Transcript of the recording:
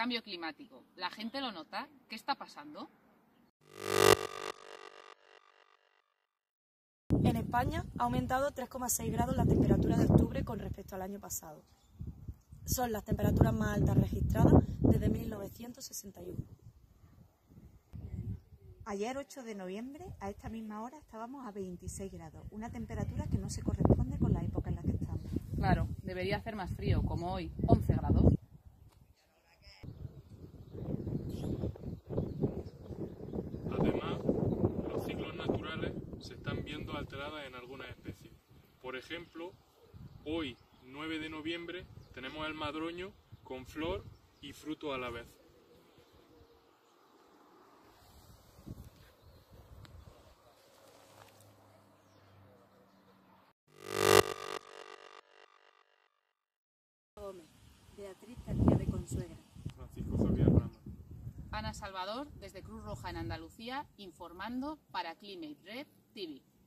cambio climático. ¿La gente lo nota? ¿Qué está pasando? En España ha aumentado 3,6 grados la temperatura de octubre con respecto al año pasado. Son las temperaturas más altas registradas desde 1961. Ayer, 8 de noviembre, a esta misma hora estábamos a 26 grados, una temperatura que no se corresponde con la época en la que estamos. Claro, debería hacer más frío, como hoy, 11 grados. Además, los ciclos naturales se están viendo alterados en algunas especies. Por ejemplo, hoy, 9 de noviembre, tenemos el madroño con flor y fruto a la vez. Gómez, Beatriz García de Consuegra, Francisco Javier Rama. Ana Salvador, desde Cruz Roja en Andalucía, informando para Climate Red TV.